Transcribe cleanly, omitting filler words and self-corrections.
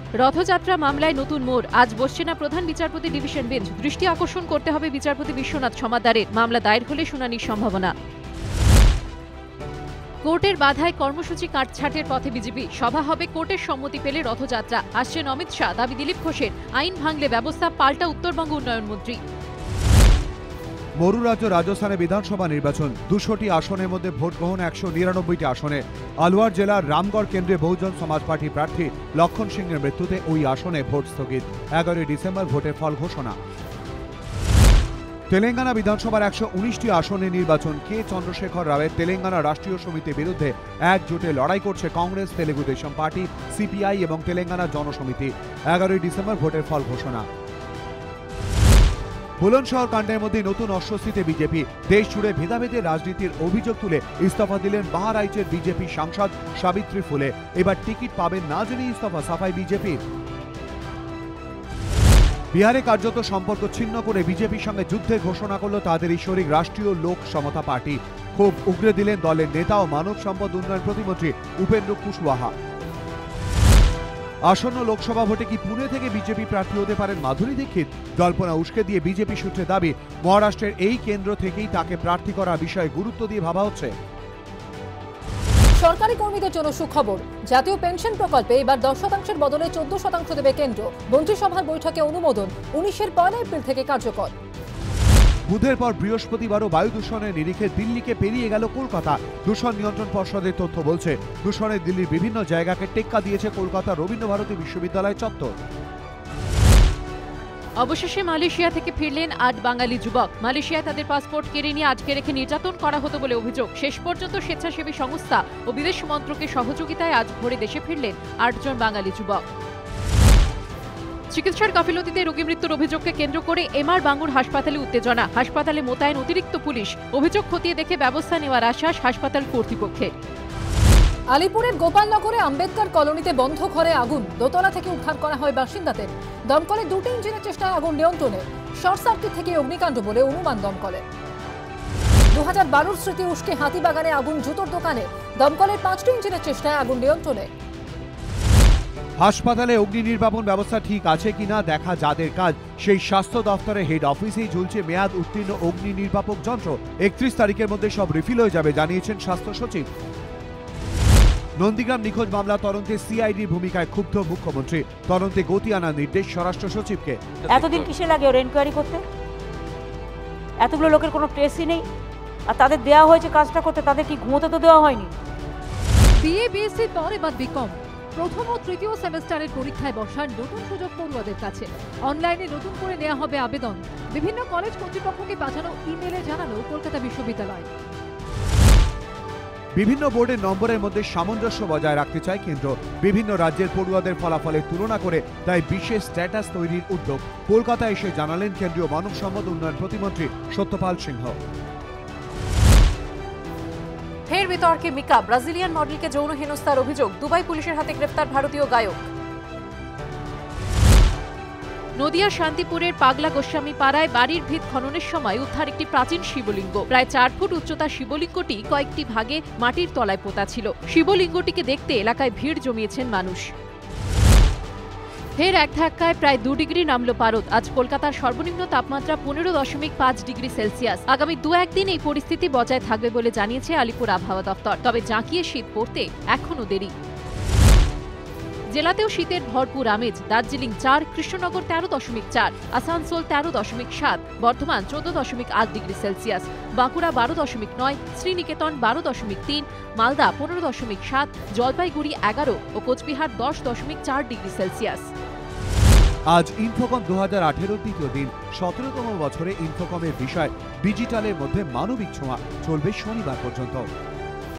রথযাত্রা মামলায় নতুন মোড়। আজ বসছে না প্রধান বিচারপতি ডিভিশন বেঞ্চ। দৃষ্টি আকর্ষণ করতে হবে বিচারপতি বিশ্বনাথ সমাদ্দারের। মামলা দায়ের হলে শুনানির সম্ভাবনা। কোর্টের বাধায় কর্মসূচি কাটছাটের পথে বিজেপি। সভা হবে কোর্টের সম্মতি পেলে রথযাত্রা। আসছেন অমিত শাহ। দাবি দিলীপ ঘোষের, আইন ভাঙলে ব্যবস্থা পাল্টা উত্তরবঙ্গ উন্নয়ন মন্ত্রী। মরু রাজ্য রাজস্থানে বিধানসভা নির্বাচন। 200টি আসনের মধ্যে ভোট গ্রহণ 199টি আসনে। আলওয়ার জেলার রামগড় কেন্দ্রে বহুজন সমাজ পার্টি প্রার্থী লক্ষণ সিংয়ের মৃত্যুতে ওই আসনে ভোট স্থগিত। 11 ডিসেম্বর ভোটের ফল ঘোষণা। তেলেঙ্গানা বিধানসভার 119টি আসনে নির্বাচন। কে চন্দ্রশেখর রাওয়ের তেলেঙ্গানা রাষ্ট্রীয় সমিতির বিরুদ্ধে একজোটে লড়াই করছে Congress, Telugu Desam party, CPI এবং তেলেঙ্গানা জনসমিতি। 11 ডিসেম্বর ভোটের ফল ঘোষণা। বুলন্দশহর কাণ্ডের মধ্যে নতুন অস্বস্তিতে বিজেপি। দেশ জুড়ে ভেদাভেদের রাজনীতির অভিযোগ তুলে ইস্তফা দিলেন বাহারাইচের বিজেপি সাংসদ সাবিত্রী ফুলে। এবার টিকিট পাবেন না জেনে ইস্তফা সাফাই বিজেপির। বিহারে কার্যত সম্পর্ক ছিন্ন করে বিজেপির সঙ্গে যুদ্ধের ঘোষণা করল তাদেরই শরিক রাষ্ট্রীয় লোক সমতা পার্টি। খুব উগরে দিলেন দলের নেতা ও মানব সম্পদ উন্নয়ন প্রতিমন্ত্রী উপেন্দ্র কুশওয়াহা। আসন্ন লোকসভা ভোটে কি পুনে থেকে বিজেপি প্রার্থী হতে পারেন মাধুরী দীক্ষিত? জল্পনা উস্কে দিয়ে বিজেপি সূত্রে দাবি, মহারাষ্ট্রের এই কেন্দ্র থেকেই তাকে প্রার্থী করার বিষয়ে গুরুত্ব দিয়ে ভাবা হচ্ছে। সরকারি কর্মীদের জন্য সুখবর। জাতীয় পেনশন প্রকল্পে এবার 10% বদলে 14% দেবে কেন্দ্র। মন্ত্রিসভার বৈঠকে অনুমোদন। 19-এর 1 এপ্রিল থেকে কার্যকর। বুধের পর বৃহস্পতিবারও বায়ু দূষণের নিরিখে দিল্লিকে পেরিয়ে গেল কলকাতা। দূষণ নিয়ন্ত্রণ পর্ষদের তথ্য বলছে, দূষণে দিল্লির বিভিন্ন জায়গাকে টেক্কা দিয়েছে কলকাতা রবীন্দ্রভারতী বিশ্ববিদ্যালয় চত্বর। অবশেষে মালয়েশিয়া থেকে ফিরলেন 8 বাঙালি যুবক। মালয়েশিয়ায় তাদের পাসপোর্ট কেড়ে নিয়ে আটকে রেখে নির্যাতন করা হতো বলে অভিযোগ। শেষ পর্যন্ত স্বেচ্ছাসেবী সংস্থা ও বিদেশ মন্ত্রকের সহযোগিতায় আজ ভোরে দেশে ফিরলেন 8 জন বাঙালি যুবক। চিকিৎসার গাফিলতিতে রোগী মৃত্যুর অভিযোগকে কেন্দ্র করে এমআর বাঙ্গুর হাসপাতালে উত্তেজনা। হাসপাতালে মোতায়েন অতিরিক্ত পুলিশ। অভিযোগ খতিয়ে দেখে ব্যবস্থা নেওয়ার আশ্বাস হাসপাতাল কর্তৃপক্ষের। আলিপুরের গোপালনগরে আম্বেদকর কলোনিতে বন্ধ ঘরে আগুন। দোতলা থেকে উদ্ধার করা হয় বাসিন্দাদের। দমকলে 2টি ইঞ্জিনের চেষ্টায় আগুন নিয়ন্ত্রণে। শর্ট সার্কিট থেকে অগ্নিকাণ্ড বলে অনুমান দমকলের। 2012 স্মৃতি উস্কে হাতিবাগানে আগুন জুতোর দোকানে। দমকলের 5টি ইঞ্জিনের চেষ্টায় আগুন নিয়ন্ত্রণে। হাসপাতালে অগ্নি নির্বাপন ব্যবস্থা ঠিক আছে কিনা দেখা যাদের কাজ, সেই স্বাস্থ্য দফতরের হেড অফিসেই ঝুলছে মেয়াদ উত্তীর্ণ অগ্নি নির্বাপক যন্ত্র। 31 তারিখের মধ্যে সব রিফিল হয়ে যাবে জানিয়েছেন স্বাস্থ্য সচিব। নন্দীগ্রাম নিখোঁজ মামলা তদন্তে সিআইডির ভূমিকায় ক্ষুব্ধ মুখ্যমন্ত্রী। তদন্তে গতি আনার নির্দেশ স্বরাষ্ট্র সচিবকে। এতদিন কিসে লাগে ওর এনকোয়ারি করতে? এতগুলো লোকের কোনো ট্রেসই নেই, আর তাদের দেওয়া হয়েছে কাজটা করতে, তাদের কি ঘুমোতে তো দেওয়া হয়নি? বিএ বিএসসির পর এবার বিকম। প্রথম ও তৃতীয় সেমেস্টারের পরীক্ষায় বসার নতুন সুযোগ পড়ুয়াদের কাছে। অনলাইনে নতুন করে নেওয়া হবে আবেদন। বিভিন্ন কলেজ কর্তৃপক্ষকে পাঠানো ইমেলে জানালো কলকাতা বিশ্ববিদ্যালয়। বিভিন্ন বোর্ডের নম্বরের মধ্যে সামঞ্জস্য বজায় রাখতে চায় কেন্দ্র। বিভিন্ন রাজ্যের পড়ুয়াদের ফলাফলের তুলনা করে তাই বিশেষ স্ট্যাটাস তৈরির উদ্যোগ। কলকাতায় এসে জানালেন কেন্দ্রীয় মানব সম্পদ উন্নয়ন প্রতিমন্ত্রী সত্যপাল সিংহ। ফের বিতর্কে মিকা। ব্রাজিলিয়ান মডেলকে যৌন হেনস্থার অভিযোগ। দুবাই পুলিশের হাতে গ্রেফতার ভারতীয় গায়ক। নদিয়া শান্তিপুরের পাগলা গোস্বামী পাড়ায় বাড়ির ভিত খননের সময় উদ্ধার একটি প্রাচীন শিবলিঙ্গ। প্রায় 4 ফুট উচ্চতার শিবলিঙ্গটি কয়েকটি ভাগে মাটির তলায় পোতা ছিল। শিবলিঙ্গটিকে দেখতে এলাকায় ভিড় জমিয়েছেন মানুষ। ফের এক ধাক্কায় প্রায় 2 ডিগ্রি নামল পারদ। আজ কলকাতার সর্বনিম্ন তাপমাত্রা 15.5 ডিগ্রি সেলসিয়াস। আগামী 2-1 দিন এই পরিস্থিতি বজায় থাকবে বলে জানিয়েছে আলিপুর আবহাওয়া দফতর। তবে জাঁকিয়ে শীত পড়তে এখনো দেরি। জেলাতেও শীতের ভরপুর আমেজ। দার্জিলিং 4, কৃষ্ণনগর 13.4, আসানসোল 13.7, বর্ধমান 14.8 ডিগ্রি সেলসিয়াস, বাঁকুড়া 12.9, শ্রীনিকেতন 12.3, মালদা 15.7, জলপাইগুড়ি 11 ও কোচবিহার 10.4 ডিগ্রি সেলসিয়াস। আজ ইনফোকম 2018 তৃতীয় দিন। 17তম বছরে ইনফোকমের বিষয় ডিজিটালের মধ্যে মানবিক ছোঁয়া চলবে শনিবার পর্যন্ত।